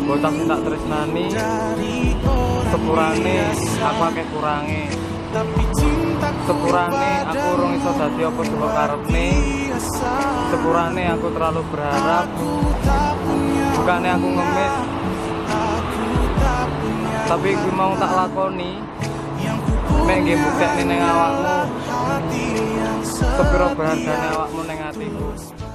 bocah sing tak tresnani, sepurane aku akeh kurange. Sepurane aku urung iso dadi apa sing karepne. Sepurane aku terlalu berharap. Bukannya aku ngemis, tapi gue mau tak lakoni. Mek nggih buktekne ning awakmu. Sepiro berhargane awakmu ning atiku.